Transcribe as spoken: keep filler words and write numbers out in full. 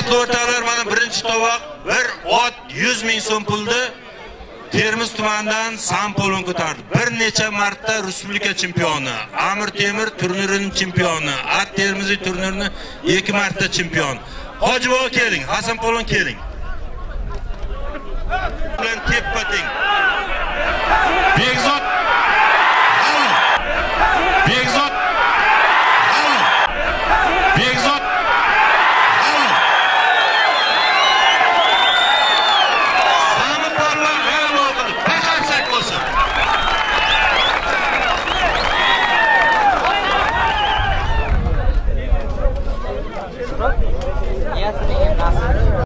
Hurmatli o'rtoqlar, mana birinchi tovoq bir ot yuz ming so'm puldi. Termiz tumanidan Sampolon ko'tardi. Bir necha marta respublika chempioni, Amir Temir turnirining chempioni, At Termiziy turnirining ikki marta chempion. Hojibobo keling, Hasanpolon keling. Bilan teppating. Begzod. Begzod. Begzod. Ya senin